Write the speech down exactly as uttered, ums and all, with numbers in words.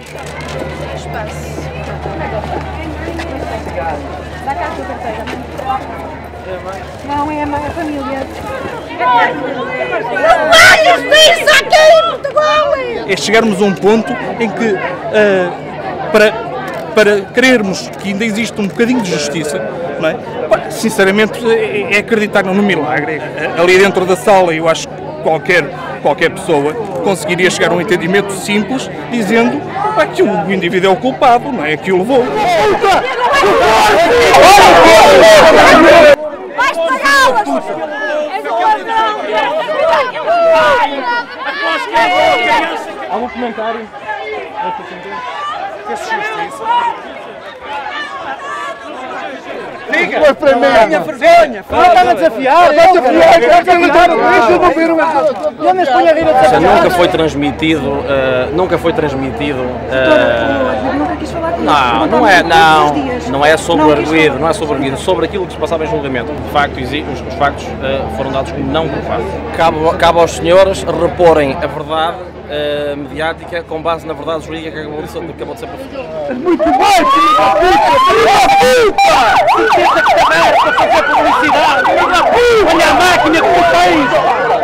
Espaço. Dá cá a tua carteira. Não, é a minha família. Não vai justiça aqui em Portugal! É chegarmos a um ponto em que, uh, para, para querermos que ainda existe um bocadinho de justiça, não é? Sinceramente, é acreditar no milagre. Ali dentro da sala, eu acho que qualquer, qualquer pessoa conseguiria chegar a um entendimento simples, dizendo ah, que o indivíduo é o culpado, não é? Que o levou. Vais pagá-las! És um ladrão! Algum comentário? Diga! Tenha vergonha! Não está a desafiar! Está a desafiar! Eu vou ver uma... Nunca foi transmitido, uh, nunca foi transmitido. Uh, Nunca quis falar com não, não é, não, não é sobre o arguido, não é sobre o arguido, sobre aquilo que se passava em julgamento. De facto, os, os factos uh, foram dados como não culpados. Cabe, cabe aos senhores reporem a verdade uh, mediática com base na verdade jurídica que acabou de ser, acabou de ser profetizada. Muito bem, filho da puta! Filho da puta! Para fazer publicidade! Filho da puta! Olha a máquina que tu tens!